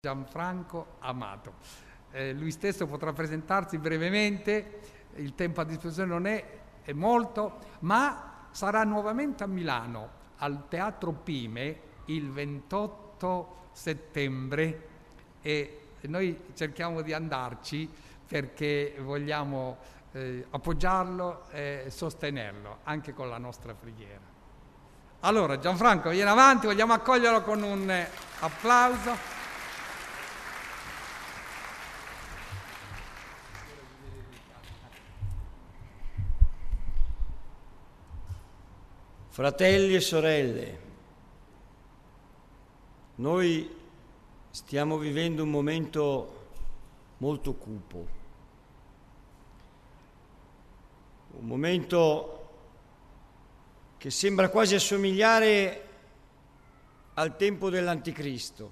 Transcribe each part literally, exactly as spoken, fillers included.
Gianfranco Amato. Eh, lui stesso potrà presentarsi brevemente, il tempo a disposizione non è, è molto, ma sarà nuovamente a Milano, al Teatro Pime, il ventotto settembre, e noi cerchiamo di andarci perché vogliamo eh, appoggiarlo e sostenerlo, anche con la nostra preghiera. Allora, Gianfranco, vieni avanti, vogliamo accoglierlo con un eh, applauso. Fratelli e sorelle, noi stiamo vivendo un momento molto cupo, un momento che sembra quasi assomigliare al tempo dell'Anticristo.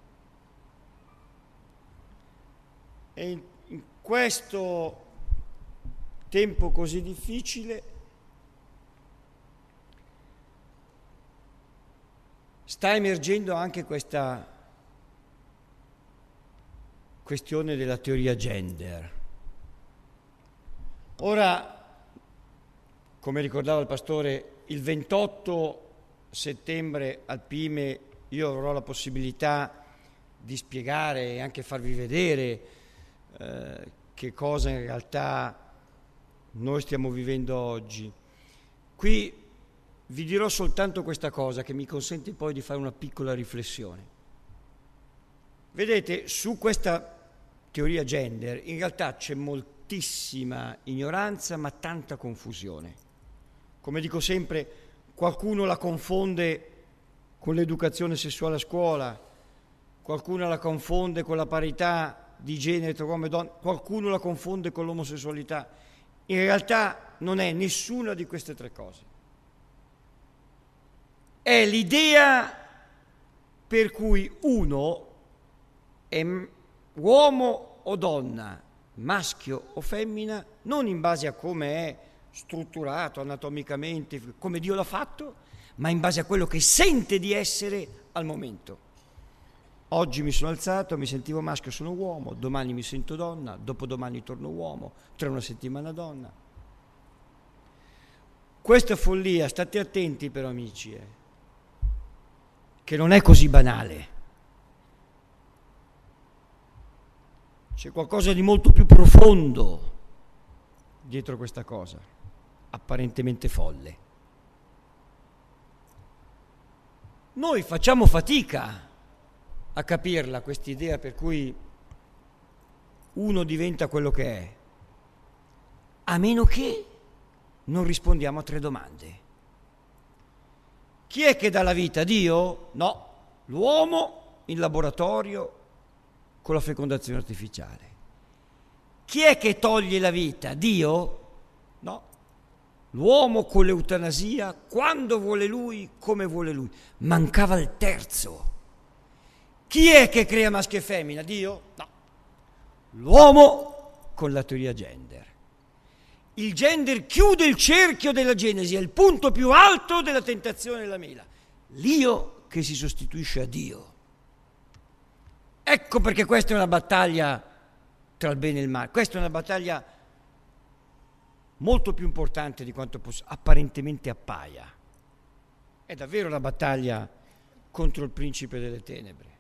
E in, in questo tempo così difficile sta emergendo anche questa questione della teoria gender. Ora, come ricordava il pastore, il ventotto settembre al Pime io avrò la possibilità di spiegare e anche farvi vedere eh, che cosa in realtà noi stiamo vivendo oggi. Qui vi dirò soltanto questa cosa che mi consente poi di fare una piccola riflessione. Vedete, su questa teoria gender in realtà c'è moltissima ignoranza ma tanta confusione. Come dico sempre, qualcuno la confonde con l'educazione sessuale a scuola, qualcuno la confonde con la parità di genere tra uomo e donna, qualcuno la confonde con l'omosessualità. In realtà non è nessuna di queste tre cose. È l'idea per cui uno è uomo o donna, maschio o femmina, non in base a come è strutturato anatomicamente, come Dio l'ha fatto, ma in base a quello che sente di essere al momento. Oggi mi sono alzato, mi sentivo maschio, sono uomo, domani mi sento donna, dopodomani torno uomo, tra una settimana donna. Questa follia, state attenti però amici, eh, che non è così banale. C'è qualcosa di molto più profondo dietro questa cosa, apparentemente folle. Noi facciamo fatica a capirla, quest'idea per cui uno diventa quello che è, a meno che non rispondiamo a tre domande. Chi è che dà la vita? Dio? No, l'uomo in laboratorio con la fecondazione artificiale. Chi è che toglie la vita? Dio? No, l'uomo con l'eutanasia, quando vuole lui, come vuole lui. Mancava il terzo. Chi è che crea maschio e femmina? Dio? No, l'uomo con la teoria gender. Il gender chiude il cerchio della Genesi, è il punto più alto della tentazione della mela. L'io che si sostituisce a Dio. Ecco perché questa è una battaglia tra il bene e il male. Questa è una battaglia molto più importante di quanto poss- apparentemente appaia. È davvero una battaglia contro il principe delle tenebre.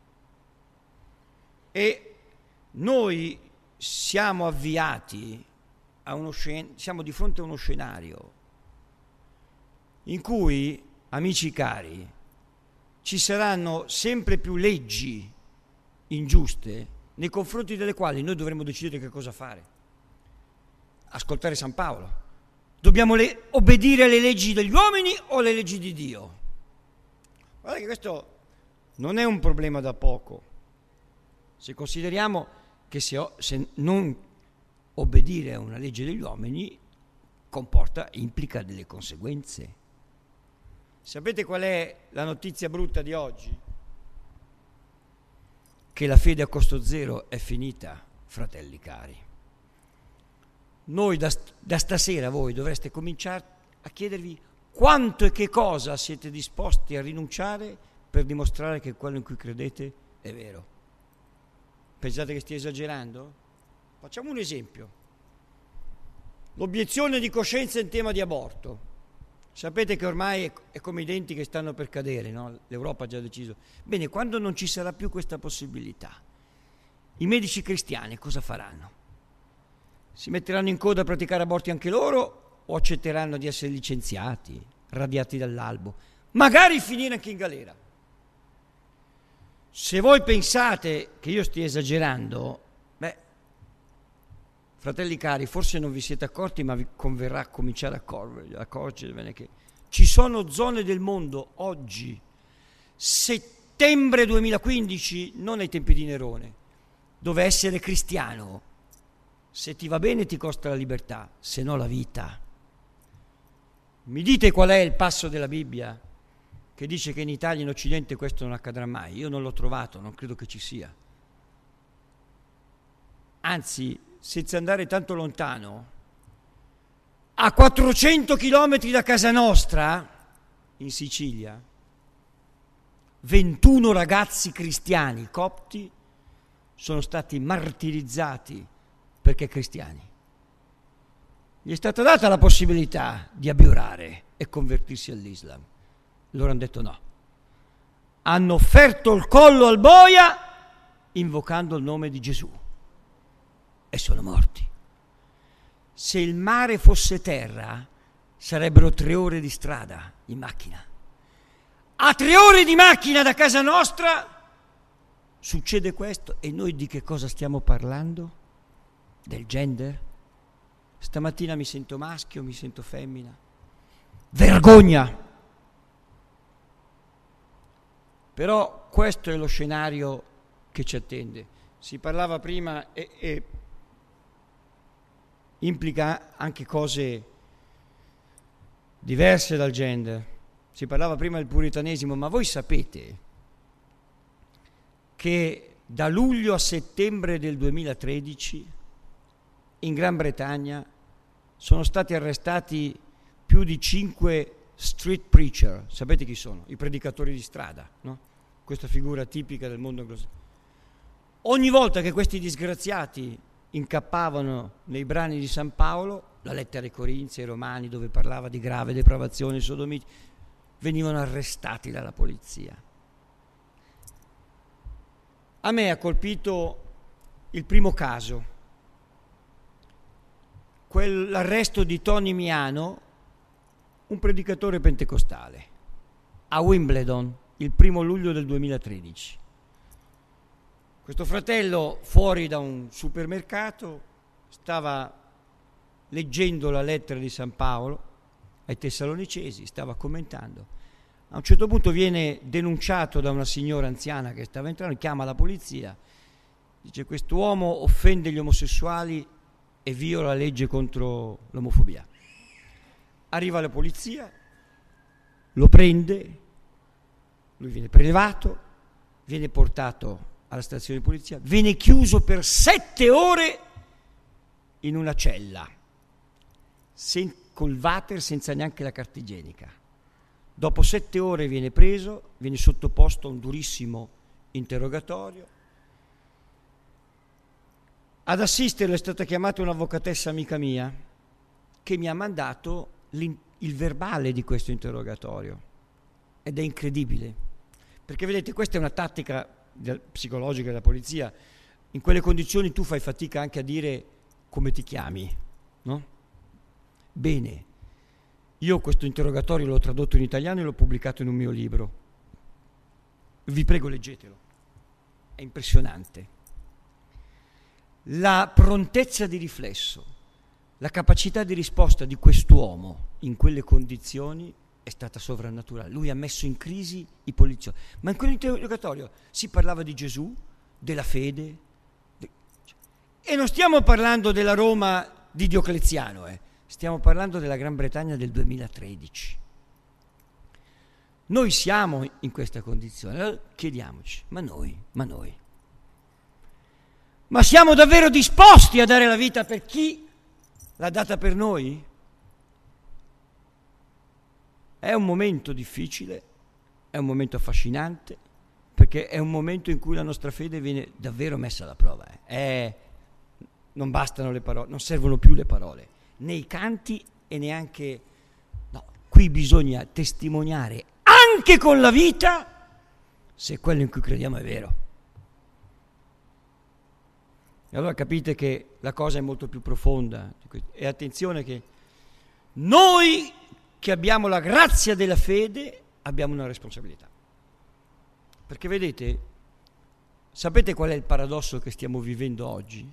E noi siamo avviati a uno scen- siamo di fronte a uno scenario in cui, amici cari, ci saranno sempre più leggi ingiuste nei confronti delle quali noi dovremo decidere che cosa fare. Ascoltare San Paolo. Dobbiamo le- obbedire alle leggi degli uomini o alle leggi di Dio? Guardate che questo non è un problema da poco. Se consideriamo che se, o- se non obbedire a una legge degli uomini comporta, implica delle conseguenze. Sapete qual è la notizia brutta di oggi? Che la fede a costo zero è finita, fratelli cari. Noi da, da stasera voi dovreste cominciare a chiedervi quanto e che cosa siete disposti a rinunciare per dimostrare che quello in cui credete è vero. Pensate che stia esagerando? Facciamo un esempio. L'obiezione di coscienza in tema di aborto. Sapete che ormai è come i denti che stanno per cadere, no? L'Europa ha già deciso. Bene, quando non ci sarà più questa possibilità, i medici cristiani cosa faranno? Si metteranno in coda a praticare aborti anche loro o accetteranno di essere licenziati, radiati dall'albo, magari finire anche in galera? Se voi pensate che io stia esagerando, beh, fratelli cari, forse non vi siete accorti, ma vi converrà cominciare a accorgervene che ci sono zone del mondo oggi, settembre duemilaquindici, non ai tempi di Nerone, dove essere cristiano, se ti va bene ti costa la libertà, se no la vita. Mi dite qual è il passo della Bibbia che dice che in Italia e in Occidente questo non accadrà mai? Io non l'ho trovato, non credo che ci sia. Anzi, senza andare tanto lontano, a quattrocento chilometri da casa nostra, in Sicilia, ventuno ragazzi cristiani copti sono stati martirizzati perché cristiani. Gli è stata data la possibilità di abiurare e convertirsi all'Islam. Loro hanno detto no. Hanno offerto il collo al boia invocando il nome di Gesù e sono morti. Se il mare fosse terra, sarebbero tre ore di strada in macchina. A tre ore di macchina da casa nostra succede questo, e noi di che cosa stiamo parlando? Del gender? Stamattina mi sento maschio, mi sento femmina. Vergogna! Però questo è lo scenario che ci attende. Si parlava prima e, e implica anche cose diverse dal gender. Si parlava prima del puritanesimo, ma voi sapete che da luglio a settembre del duemilatredici in Gran Bretagna sono stati arrestati più di cinque street preacher. Sapete chi sono? I predicatori di strada, no? Questa figura tipica del mondo anglosassone. Ogni volta che questi disgraziati incappavano nei brani di San Paolo, la lettera ai Corinzi, ai Romani, dove parlava di grave depravazione, sodomiti, venivano arrestati dalla polizia. A me ha colpito il primo caso, quell'arresto di Tony Miano, un predicatore pentecostale, a Wimbledon, il primo luglio del duemilatredici. Questo fratello, fuori da un supermercato, stava leggendo la lettera di San Paolo ai Tessalonicesi, stava commentando. A un certo punto viene denunciato da una signora anziana che stava entrando, chiama la polizia, dice: quest'uomo offende gli omosessuali e viola la legge contro l'omofobia. Arriva la polizia, lo prende, lui viene prelevato, viene portato alla stazione di polizia, viene chiuso per sette ore in una cella, sen- col water, senza neanche la carta igienica. Dopo sette ore viene preso, viene sottoposto a un durissimo interrogatorio. Ad assisterlo è stata chiamata un'avvocatessa amica mia che mi ha mandato il verbale di questo interrogatorio, ed è incredibile, perché vedete, questa è una tattica del, psicologica della polizia. In quelle condizioni tu fai fatica anche a dire come ti chiami, no? Bene, io questo interrogatorio l'ho tradotto in italiano e l'ho pubblicato in un mio libro, vi prego leggetelo, è impressionante. La prontezza di riflesso, la capacità di risposta di quest'uomo in quelle condizioni è stata sovrannaturale. Lui ha messo in crisi i poliziotti. Ma in quell'interrogatorio si parlava di Gesù, della fede. De... E non stiamo parlando della Roma di Diocleziano, eh. Stiamo parlando della Gran Bretagna del duemilatredici. Noi siamo in questa condizione. Allora chiediamoci, ma noi, ma noi? Ma siamo davvero disposti a dare la vita per chi l'ha data per noi? È un momento difficile, è un momento affascinante, perché è un momento in cui la nostra fede viene davvero messa alla prova. Eh. È, non bastano le parole, non servono più le parole, né i canti e neanche... No, qui bisogna testimoniare anche con la vita se quello in cui crediamo è vero. E allora capite che la cosa è molto più profonda. E attenzione che noi che abbiamo la grazia della fede abbiamo una responsabilità. Perché vedete, sapete qual è il paradosso che stiamo vivendo oggi?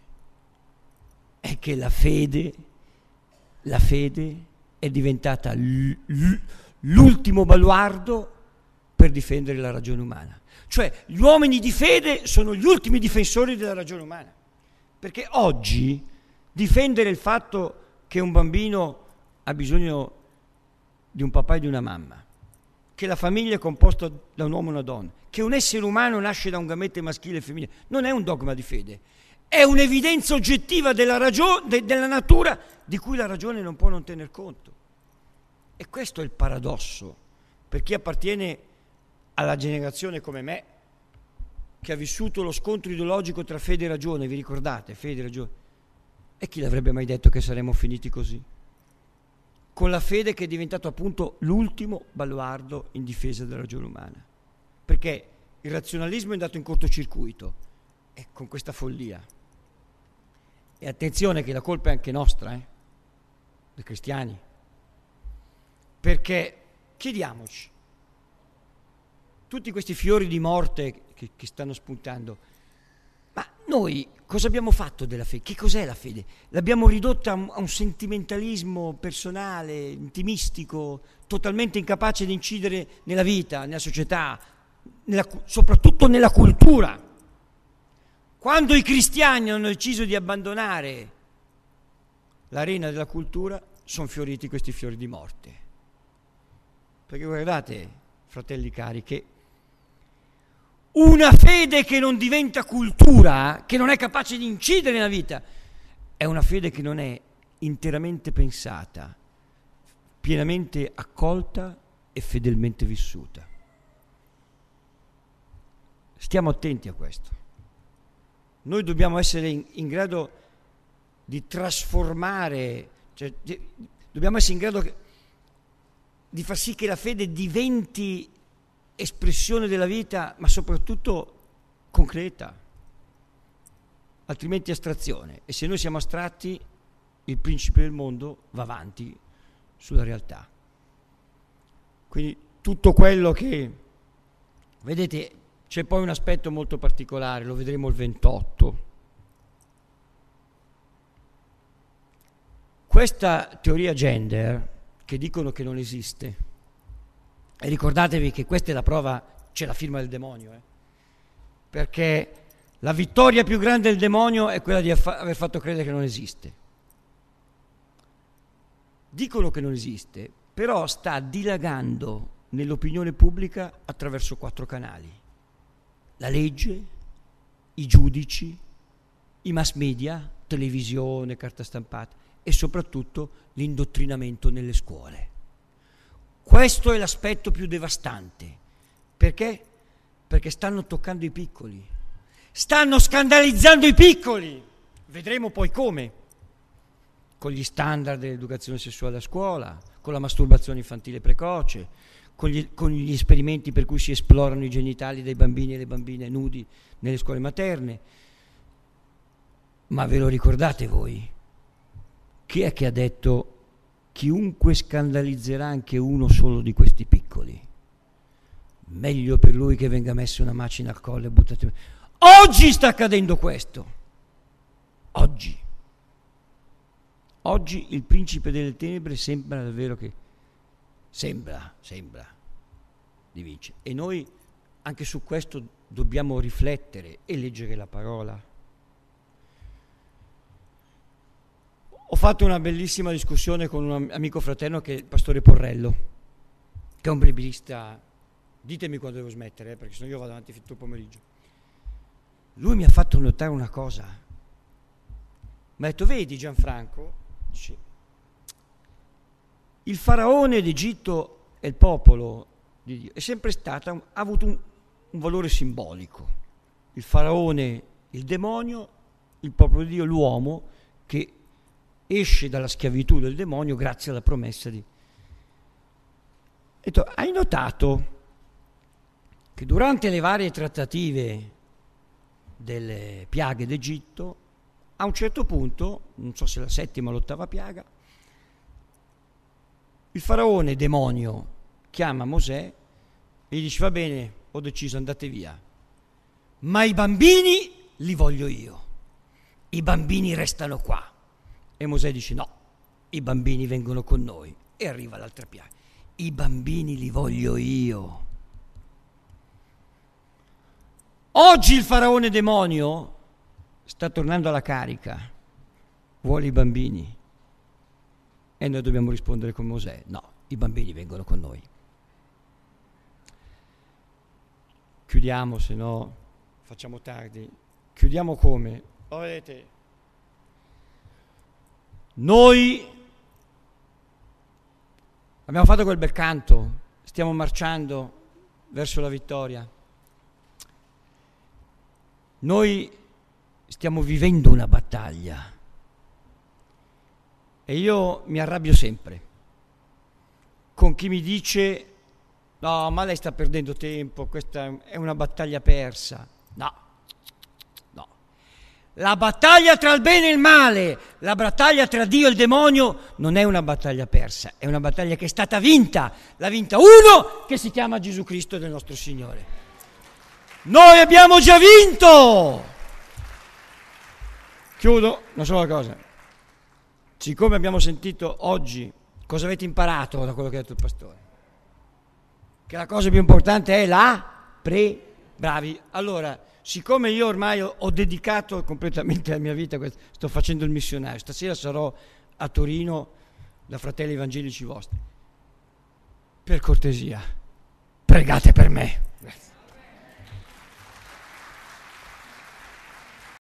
È che la fede, la fede è diventata l- l- l'ultimo baluardo per difendere la ragione umana. Cioè, gli uomini di fede sono gli ultimi difensori della ragione umana. Perché oggi difendere il fatto che un bambino ha bisogno di un papà e di una mamma, che la famiglia è composta da un uomo e una donna, che un essere umano nasce da un gamete maschile e femminile, non è un dogma di fede, è un'evidenza oggettiva della, ragione, de, della natura di cui la ragione non può non tener conto. E questo è il paradosso, per chi appartiene alla generazione come me, che ha vissuto lo scontro ideologico tra fede e ragione, vi ricordate? Fede e ragione. E chi l'avrebbe mai detto che saremmo finiti così? Con la fede che è diventato appunto l'ultimo baluardo in difesa della ragione umana. Perché il razionalismo è andato in cortocircuito, e con questa follia. E attenzione che la colpa è anche nostra, eh? Dei cristiani. Perché, chiediamoci, tutti questi fiori di morte che, che stanno spuntando, ma noi cosa abbiamo fatto della fede? Che cos'è la fede? L'abbiamo ridotta a un, a un sentimentalismo personale, intimistico, totalmente incapace di incidere nella vita, nella società, nella, soprattutto nella cultura. Quando i cristiani hanno deciso di abbandonare l'arena della cultura, sono fioriti questi fiori di morte. Perché guardate, fratelli cari, che una fede che non diventa cultura, che non è capace di incidere nella vita, è una fede che non è interamente pensata, pienamente accolta e fedelmente vissuta. Stiamo attenti a questo. Noi dobbiamo essere in, in grado di trasformare, cioè, di, dobbiamo essere in grado che, di far sì che la fede diventi espressione della vita, ma soprattutto concreta, altrimenti astrazione. E se noi siamo astratti, il principe del mondo va avanti sulla realtà. Quindi tutto quello che, vedete, c'è poi un aspetto molto particolare, lo vedremo il ventotto. Questa teoria gender, che dicono che non esiste, e ricordatevi che questa è la prova, c'è la firma del demonio, eh? Perché la vittoria più grande del demonio è quella di aver fatto credere che non esiste. Dicono che non esiste, però sta dilagando nell'opinione pubblica attraverso quattro canali: la legge, i giudici, i mass media, televisione, carta stampata e soprattutto l'indottrinamento nelle scuole. Questo è l'aspetto più devastante. Perché? Perché stanno toccando i piccoli, stanno scandalizzando i piccoli. Vedremo poi come, con gli standard dell'educazione sessuale a scuola, con la masturbazione infantile precoce, con gli, con gli esperimenti per cui si esplorano i genitali dei bambini e delle bambine nudi nelle scuole materne. Ma ve lo ricordate voi? Chi è che ha detto chiunque scandalizzerà anche uno solo di questi piccoli, meglio per lui che venga messa una macina al collo e buttate. Oggi sta accadendo questo. Oggi. Oggi il principe delle tenebre sembra davvero che sembra, sembra di vincere. E noi anche su questo dobbiamo riflettere e leggere la parola. Ho fatto una bellissima discussione con un amico fraterno che è il pastore Porrello, che è un biblista. Ditemi quando devo smettere, eh, perché sennò io vado avanti tutto il pomeriggio. Lui mi ha fatto notare una cosa. Mi ha detto: vedi Gianfranco, dice, il faraone d'Egitto e il popolo di Dio è sempre stata, ha avuto un, un valore simbolico. Il faraone, il demonio, il popolo di Dio, l'uomo che esce dalla schiavitù del demonio grazie alla promessa di... Detto, hai notato che durante le varie trattative delle piaghe d'Egitto, a un certo punto, non so se la settima o l'ottava piaga, il faraone demonio chiama Mosè e gli dice: va bene, ho deciso, andate via, ma i bambini li voglio io, i bambini restano qua. E Mosè dice: no, i bambini vengono con noi. E arriva l'altra piaga: i bambini li voglio io. Oggi il faraone demonio sta tornando alla carica, vuole i bambini. E noi dobbiamo rispondere con Mosè: no, i bambini vengono con noi. Chiudiamo, se no facciamo tardi. Chiudiamo come? Oh, vedete, noi abbiamo fatto quel bel canto, stiamo marciando verso la vittoria. Noi stiamo vivendo una battaglia e io mi arrabbio sempre con chi mi dice: no, ma lei sta perdendo tempo, questa è una battaglia persa. No, no. La battaglia tra il bene e il male, la battaglia tra Dio e il demonio non è una battaglia persa, è una battaglia che è stata vinta. L'ha vinta uno che si chiama Gesù Cristo del nostro Signore. Noi abbiamo già vinto! Chiudo una sola cosa. Siccome abbiamo sentito oggi, cosa avete imparato da quello che ha detto il pastore? Che la cosa più importante è la pre... Bravi. Allora, siccome io ormai ho, ho dedicato completamente la mia vita, sto facendo il missionario, stasera sarò a Torino da Fratelli Evangelici Vostri. Per cortesia, pregate per me.